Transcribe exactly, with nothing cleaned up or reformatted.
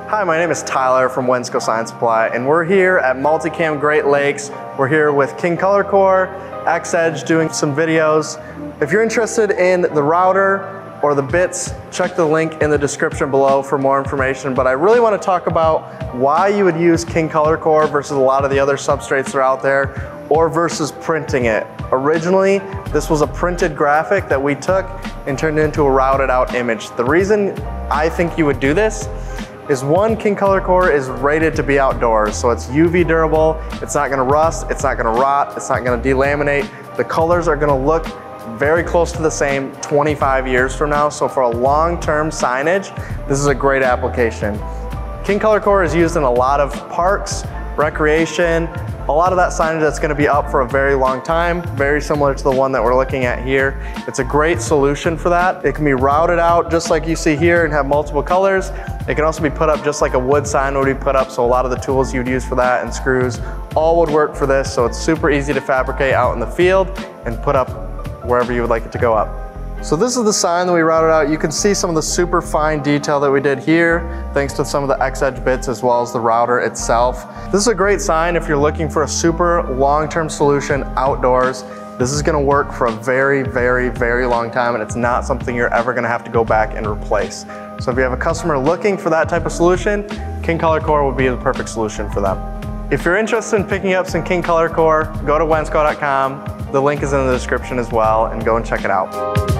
Hi, my name is Tyler from Wensco Sign Supply, and we're here at Multicam Great Lakes. We're here with King Colorcore, X-Edge doing some videos. If you're interested in the router or the bits, check the link in the description below for more information. But I really want to talk about why you would use King Colorcore versus a lot of the other substrates that are out there, or versus printing it. Originally, this was a printed graphic that we took and turned it into a routed out image. The reason I think you would do this is one, King Colorcore is rated to be outdoors, so it's U V durable, it's not gonna rust, it's not gonna rot, it's not gonna delaminate. The colors are gonna look very close to the same twenty-five years from now, so for a long-term signage, this is a great application. King Colorcore is used in a lot of parks, recreation, a lot of that signage that's gonna be up for a very long time, very similar to the one that we're looking at here. It's a great solution for that. It can be routed out just like you see here and have multiple colors. It can also be put up just like a wood sign would be put up, so a lot of the tools you'd use for that and screws all would work for this, so it's super easy to fabricate out in the field and put up wherever you would like it to go up. So this is the sign that we routed out. You can see some of the super fine detail that we did here, thanks to some of the X-Edge bits as well as the router itself. This is a great sign if you're looking for a super long-term solution outdoors. This is gonna work for a very, very, very long time, and it's not something you're ever gonna have to go back and replace. So if you have a customer looking for that type of solution, King Colorcore would be the perfect solution for them. If you're interested in picking up some King Colorcore, go to wensco dot com. The link is in the description as well, and go and check it out.